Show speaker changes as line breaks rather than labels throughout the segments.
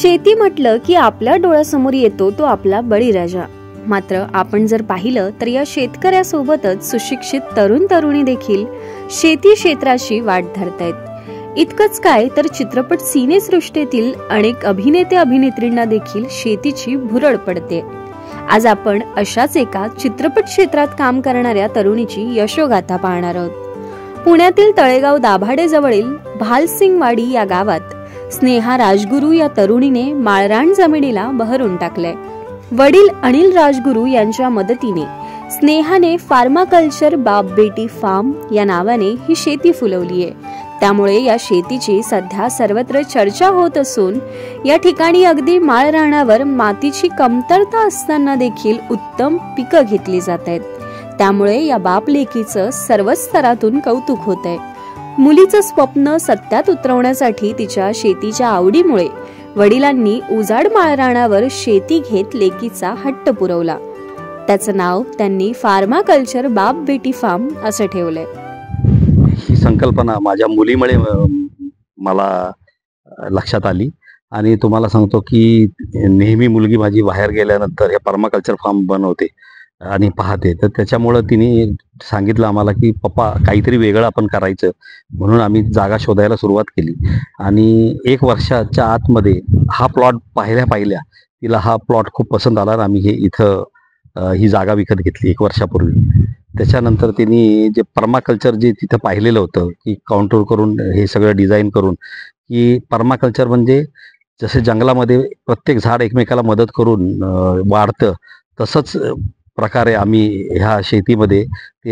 शेती म्हटलं की आपल्या डोळ्यासमोर येतो तो आपला बळीराजा. मात्र आपण जर पाहिलं तर या शेतकऱ्यासोबतच सुशिक्षित तरुण तरुणी देखील शेती क्षेत्राशी वाट धरतायत. इतकंच काय तर चित्रपट सिनेसृष्टीतील अनेक अभिनेते अभिनेत्रींना देखील शेतीची भुरळ पडते. आज आपण अशाच एका चित्रपट क्षेत्रात काम करणाऱ्या तरुणीची यशोगाथा पाहणार आहोत. पुण्यातील तळेगाव दाभाडे जवळील भालसिंगवाडी या गावात स्नेहा राजगुरू या तरुणीने माळरान जमिनीला बहरून टाकलंय. वडील अनिल राजगुरू यांच्या मदतीने स्नेहाने फार्माकल्चर बाप बेटी फार्म या नावाने ही शेती फुलवलीये. त्यामुळे या शेतीची सध्या सर्वत्र चर्चा होत असून या ठिकाणी अगदी माळरानावर मातीची कमतरता असताना देखील उत्तम पिकं घेतली जात आहेत. त्यामुळे या बाप लेकीचं सर्वच स्तरातून कौतुक होत आहे. मुलीचं स्वप्न सत्यात उतरवण्यासाठी तिच्या शेतीच्या आवडीमुळे वडिलांनी उजाड माळरानावर शेती घेत लेकीचा हट्ट पुरवला. त्याचं नाव त्यांनी फार्माकल्चर बाप बेटी फार्म असं ठेवलंय.
ही संकल्पना माझ्या मुलीमुळे मला लक्षात आली आणि तुम्हाला सांगतो की नेहमी मुलगी माझी बाहेर गेल्यानंतर हे पर्माकल्चर फार्म बनवते आणि पाहते, तर त्याच्यामुळं तिने सांगितलं आम्हाला की पप्पा काहीतरी वेगळं आपण करायचं. म्हणून आम्ही जागा शोधायला सुरुवात केली आणि 1 वर्षाच्या आतमध्ये हा प्लॉट पाहिल्या तिला हा प्लॉट खूप पसंत आला आणि आम्ही हे इथं ही जागा विकत घेतली 1 वर्षापूर्वी. त्याच्यानंतर तिने जे पर्माकल्चर जे तिथं पाहिलेलं होतं की काउंटर करून हे सगळं डिझाईन करून की पर्माकल्चर म्हणजे जसे जंगलामध्ये प्रत्येक झाड एकमेकाला मदत करून वाढतं, तसंच प्रकारे आम्ही ह्या शेतीमध्ये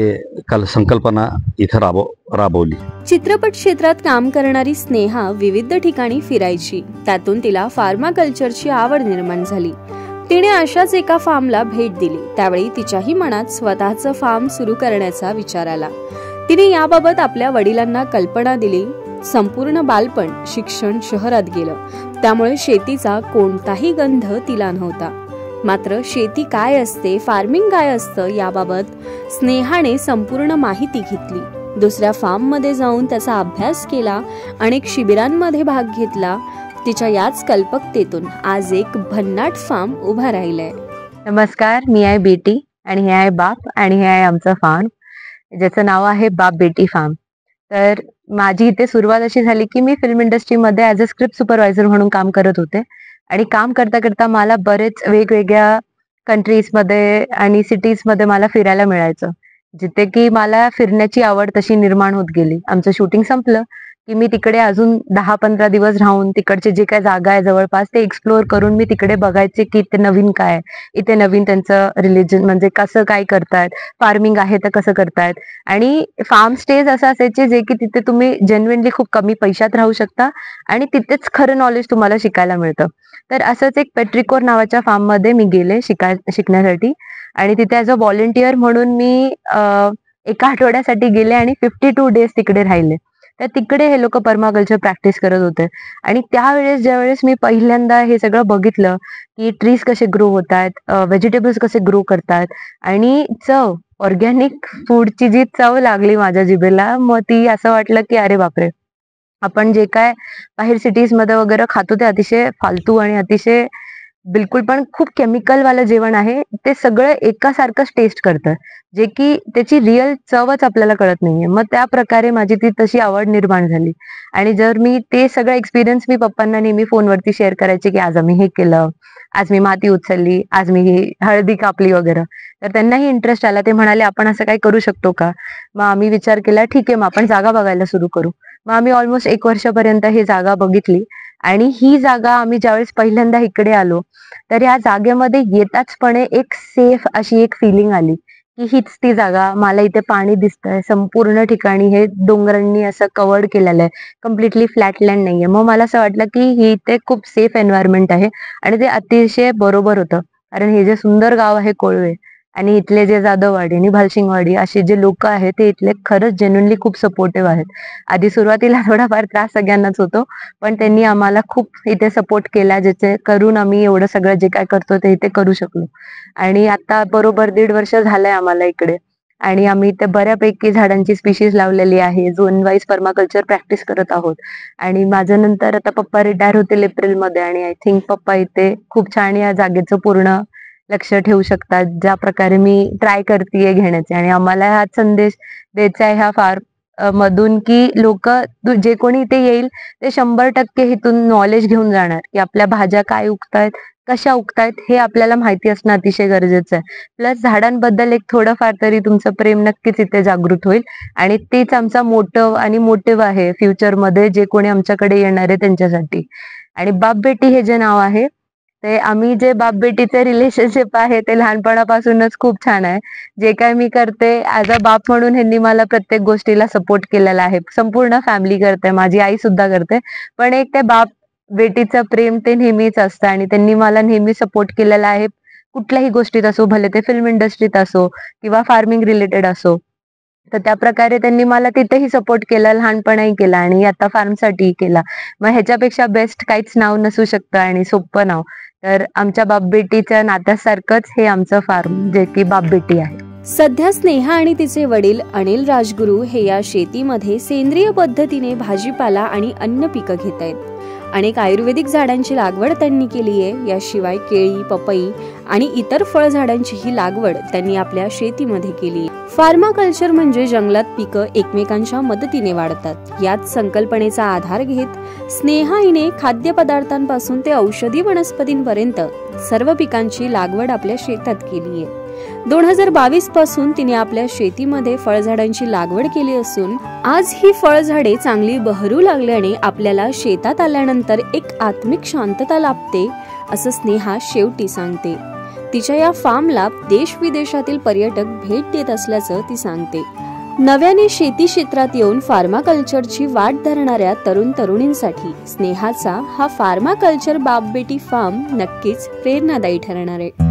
ते संकल्पना इथं राबवली.
चित्रपट क्षेत्रात काम करणारी स्नेहा विविध ठिकाणी फिरायची. त्यातून तिला फार्माकल्चरची आवड निर्माण झाली. तिने अशाच एका फार्मला भेट दिली. त्यावेळी तिच्याही मनात स्वतःचं फार्म सुरू करण्याचा विचार आला. तिने याबाबत आपल्या वडिलांना कल्पना दिली. संपूर्ण बालपण शिक्षण शहरात गेलं, त्यामुळे शेतीचा कोणताही गंध तिला नव्हता. मात्र शेती काय असते, फार्मिंग काय असतं याबाबत स्नेहाने संपूर्ण माहिती घेतली. दुसऱ्या फार्म मध्ये जाऊन त्याचा अभ्यास केला. अनेक शिबिरांमध्ये भाग घेतला. तिच्या याच कल्पकतेतून आज एक भन्नाट फार्म उभा राहिलाय.
नमस्कार, मी आहे बेटी आणि हे आहे बाप आणि हे आहे आमचं फार्म ज्याचं नाव आहे बाप बेटी फार्म. तर माझी इथे सुरुवात अशी झाली की मी फिल्म इंडस्ट्रीमध्ये ॲज अ स्क्रिप्ट सुपरवायझर म्हणून काम करत होते आणि काम करता करता मला बरेच वेगवेगळ्या कंट्रीजमध्ये आणि सिटीजमध्ये मला फिरायला मिळायचं, जिथे की मला फिरण्याची आवड तशी निर्माण होत गेली. आमचं शूटिंग संपलं की मी तिकडे अजून 10-15 दिवस राहून तिकडचे जे काय जागा आहे जवळपास ते एक्सप्लोअर करून मी तिकडे बघायचे की इथे नवीन काय आहे, इथे नवीन त्यांचं रिलिजन म्हणजे कसं काय करतायत, फार्मिंग आहे तर कसं करतायत. आणि फार्म स्टेज असं असायचे जे की तिथे तुम्ही जेन्युइनली खूप कमी पैशात राहू शकता आणि तिथेच खरं नॉलेज तुम्हाला शिकायला मिळतं. तर असंच एक पेट्रिकोर नावाच्या फार्म मध्ये मी गेले शिकण्यासाठी आणि तिथे ॲज अ व्हॉलेंटियर म्हणून मी 1 आठवड्यासाठी गेले आणि 52 डेज तिकडे राहिले. तर तिकडे हे लोक पर्माकल्चर प्रॅक्टिस करत होते आणि त्यावेळेस ज्यावेळेस मी पहिल्यांदा हे सगळं बघितलं की ट्रीज कसे ग्रो होत आहेत, व्हेजिटेबल्स कसे ग्रो करतात आणि चव, ऑर्गॅनिक फूडची जी चव लागली माझ्या जिभेला, मग ती असं वाटलं की अरे बापरे, आपण जे काय बाहेर सिटीज मध्ये वगैरे खातो ते अतिशय फालतू आणि अतिशय बिलकुल पण खूप केमिकल वालं जेवण आहे. ते सगळं एकासारखंच टेस्ट करतं जे की त्याची रिअल चवच आपल्याला कळत नाहीये. मग त्या प्रकारे माझी ती तशी आवड निर्माण झाली आणि जर मी ते सगळं एक्सपिरियन्स मी पप्पांना नेहमी फोनवरती शेअर करायचे की आज आम्ही हे केलं, आज मी माती उचलली, आज मी ही हळदी कापली वगैरे, तर त्यांनाही इंटरेस्ट आला. ते म्हणाले आपण असं काही करू शकतो का. मग आम्ही विचार केला ठीक आहे, मग आपण जागा बघायला सुरू करू. मग आम्ही ऑलमोस्ट 1 वर्षापर्यंत ही जागा बघितली आणि ही जागा आम्ही ज्यावेळेस पहिल्यांदा इकडे आलो तर या जागेमध्ये येताचपणे एक सेफ अशी एक फिलिंग आली की हीच ती जागा. मला इथे पाणी दिसतंय, संपूर्ण ठिकाणी हे डोंगरांनी असं कव्हर्ड केलेलं आहे, कम्प्लिटली फ्लॅट लँड नाहीये. मग मला असं वाटलं की ही इथे खूप सेफ एन्व्हायरमेंट आहे आणि ते अतिशय बरोबर होतं. कारण हे जे सुंदर गाव आहे कोळवे आणि इथले जे जाधववाडी आणि भालसिंगवाडी असे जे लोक आहेत ते इथले खरंच जेन्युइनली खूप सपोर्टिव्ह आहेत. आधी सुरुवातीला थोडाफार त्रास सगळ्यांनाच होतो, पण त्यांनी आम्हाला खूप इथे सपोर्ट केला, ज्याचे करून आम्ही एवढं सगळं जे काय करतो ते इथे करू शकलो. आणि आता बरोबर 1.5 वर्ष झालंय आम्हाला इकडे आणि आम्ही इथे बऱ्यापैकी झाडांची स्पीशीज लावलेली आहे. झोन वाईज पर्माकल्चर प्रॅक्टिस करत आहोत. आणि माझं नंतर आता पप्पा रिटायर होतील एप्रिलमध्ये आणि आय थिंक पप्पा इथे खूप छान या जागेचं पूर्ण लक्ष ठेवू शकतात, ज्या प्रकारे मी ट्राय करतेय घेण्याचे. आणि आम्हाला हा संदेश द्यायचा आहे ह्या फार्म मधून की लोक जे कोणी इथे येईल ते 100% इथून नॉलेज घेऊन जाणार की आपल्या भाज्या काय उगतायत, कशा उगतायत हे आपल्याला माहिती असणं अतिशय गरजेचं आहे. प्लस झाडांबद्दल एक थोडंफार तरी तुमचं प्रेम नक्कीच इथे जागृत होईल. आणि तेच आमचा मोटिव्ह आहे फ्युचरमध्ये जे कोणी आमच्याकडे येणार आहे त्यांच्यासाठी. आणि बाप बेटी हे जे नाव आहे ते आम्ही जे बाप बेटीचे रिलेशनशिप आहे ते लहानपणापासूनच खूप छान आहे. जे काय मी करते ऍज अ बाप म्हणून ह्यांनी मला प्रत्येक गोष्टीला सपोर्ट केलेला आहे. संपूर्ण फॅमिली करते, माझी आई सुद्धा करते, पण एक ते बाप बेटीचं प्रेम ते नेहमीच असतं. आणि त्यांनी मला नेहमी सपोर्ट केलेला आहे कुठल्याही गोष्टीत असो, भले ते फिल्म इंडस्ट्रीत असो किंवा फार्मिंग रिलेटेड असो. तर त्या प्रकारे त्यांनी मला तिथेही सपोर्ट केला, लहानपणाही केला आणि आता फार्मसाठीही केला. मग ह्याच्यापेक्षा बेस्ट काहीच नाव नसू शकतं आणि सोपं नाव. तर आमच्या बाप बेटीच्या नात्यासारखंच हे आमचं फार्म जे की बाप बेटी आहे.
सध्या स्नेहा आणि तिचे वडील अनिल राजगुरू हे या शेतीमध्ये सेंद्रिय पद्धतीने भाजीपाला आणि अन्न पिकं घेत आहेत. अनेक आयुर्वेदिक झाडांची लागवड त्यांनी केली आहे. याशिवाय केळी, पपई आणि इतर फळझाडांचीही लागवड त्यांनी आपल्या शेतीमध्ये केली. फार्माकल्चर म्हणजे जंगलात पिकं एकमेकांच्या मदतीने वाढतात. याच संकल्पनेचा आधार घेत स्नेहा हिने खाद्यपदार्थांपासून ते औषधी वनस्पतींपर्यंत सर्व पिकांची लागवड आपल्या शेतात केली आहे. 2022 पासून तिने आपल्या शेतीमध्ये फळझाडांची लागवड केली असून आज ही फळझाडे चांगली बहरू लागल्याने आपल्याला शेतात आल्यानंतर एक आत्मिक शांतता लाभते असं स्नेहा शेवटी सांगते. तिच्या या फार्मला देश विदेशातील पर्यटक भेट देत असल्याचं ती सांगते. नव्याने शेती क्षेत्रात येऊन फार्माकल्चरची वाट धरणाऱ्या तरुण तरुणींसाठी स्नेहाचा हा फार्माकल्चर बाप बेटी फार्म नक्कीच प्रेरणादायी ठरणार आहे.